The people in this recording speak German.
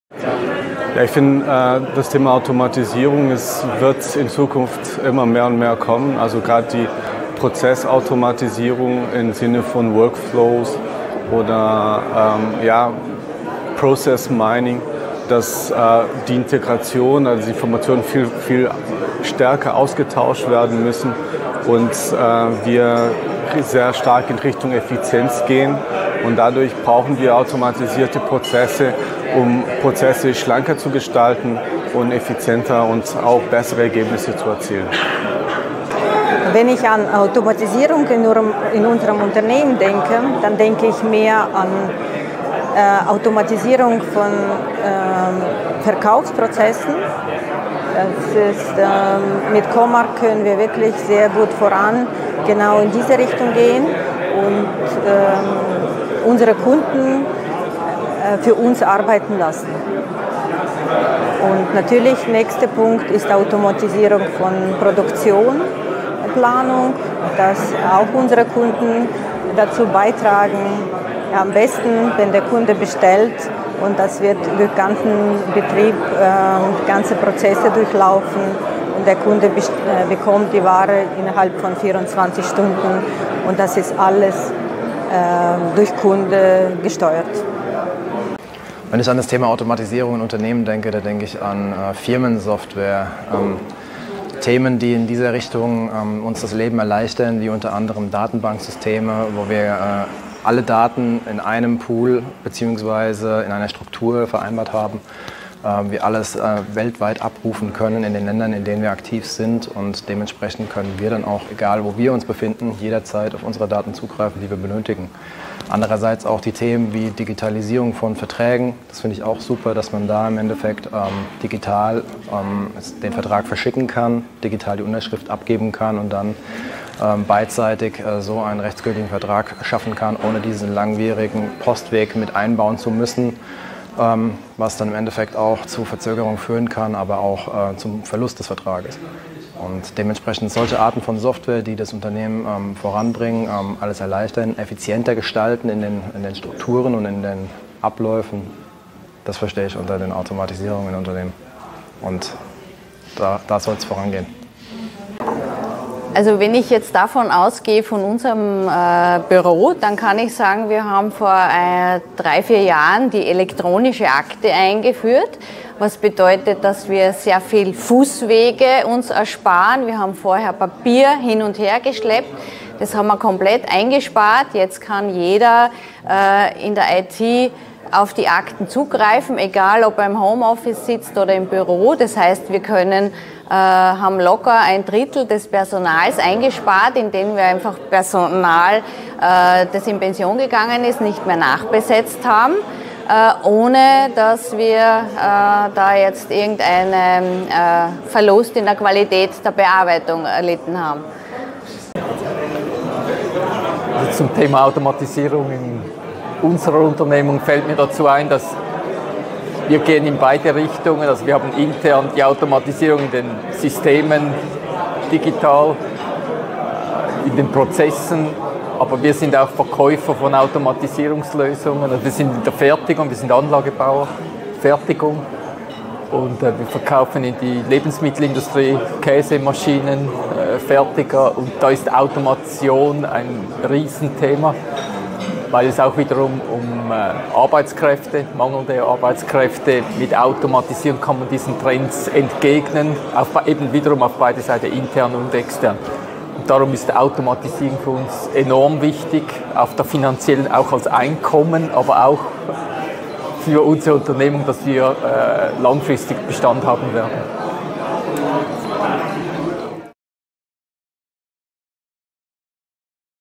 Ja, ich finde, das Thema Automatisierung wird in Zukunft immer mehr und mehr kommen. Also gerade die Prozessautomatisierung im Sinne von Workflows oder Process Mining, dass die Integration, also die Informationen viel stärker ausgetauscht werden müssen und wir sehr stark in Richtung Effizienz gehen. Und dadurch brauchen wir automatisierte Prozesse, um Prozesse schlanker zu gestalten und effizienter und auch bessere Ergebnisse zu erzielen. Wenn ich an Automatisierung in unserem Unternehmen denke, dann denke ich mehr an Automatisierung von Verkaufsprozessen. Das ist, mit Comarch können wir wirklich sehr gut voran, genau in diese Richtung gehen und unsere Kunden für uns arbeiten lassen. Und natürlich, nächster Punkt ist Automatisierung von Produktion, Planung, dass auch unsere Kunden dazu beitragen, am besten, wenn der Kunde bestellt und das wird durch den ganzen Betrieb, ganze Prozesse durchlaufen und der Kunde bekommt die Ware innerhalb von 24 Stunden und das ist alles durch Kunde gesteuert. Wenn ich an das Thema Automatisierung in Unternehmen denke, da denke ich an Firmensoftware, Themen, die in dieser Richtung uns das Leben erleichtern, wie unter anderem Datenbanksysteme, wo wir alle Daten in einem Pool bzw. in einer Struktur vereinbart haben, wir alles weltweit abrufen können in den Ländern, in denen wir aktiv sind und dementsprechend können wir dann auch, egal wo wir uns befinden, jederzeit auf unsere Daten zugreifen, die wir benötigen. Andererseits auch die Themen wie Digitalisierung von Verträgen, das finde ich auch super, dass man da im Endeffekt digital den Vertrag verschicken kann, digital die Unterschrift abgeben kann und dann beidseitig so einen rechtsgültigen Vertrag schaffen kann, ohne diesen langwierigen Postweg mit einbauen zu müssen, was dann im Endeffekt auch zu Verzögerung führen kann, aber auch zum Verlust des Vertrages. Und dementsprechend solche Arten von Software, die das Unternehmen voranbringen, alles erleichtern, effizienter gestalten in den Strukturen und in den Abläufen, das verstehe ich unter den Automatisierungen in Unternehmen. Und da soll es vorangehen. Also wenn ich jetzt davon ausgehe, von unserem Büro, dann kann ich sagen, wir haben vor 3-4 Jahren die elektronische Akte eingeführt, was bedeutet, dass wir sehr viel Fußwege uns ersparen. Wir haben vorher Papier hin und her geschleppt, das haben wir komplett eingespart. Jetzt kann jeder in der IT auf die Akten zugreifen, egal ob er im Homeoffice sitzt oder im Büro. Das heißt, wir haben locker 1/3 des Personals eingespart, indem wir einfach Personal, das in Pension gegangen ist, nicht mehr nachbesetzt haben, ohne dass wir da jetzt irgendeinen Verlust in der Qualität der Bearbeitung erlitten haben. Also zum Thema Automatisierung in unserer Unternehmung fällt mir dazu ein, dass wir gehen in beide Richtungen. Also wir haben intern die Automatisierung in den Systemen, digital, in den Prozessen, aber wir sind auch Verkäufer von Automatisierungslösungen. Also wir sind in der Fertigung, wir sind Anlagebauer, Fertigung und wir verkaufen in die Lebensmittelindustrie, Käsemaschinen, Fertiger und da ist Automation ein Riesenthema, weil es auch wiederum um Arbeitskräfte, mangelnde Arbeitskräfte, mit Automatisierung kann man diesen Trends entgegnen, eben wiederum auf beide Seiten, intern und extern. Und darum ist Automatisierung für uns enorm wichtig, auf der finanziellen, auch als Einkommen, aber auch für unsere Unternehmung, dass wir langfristig Bestand haben werden.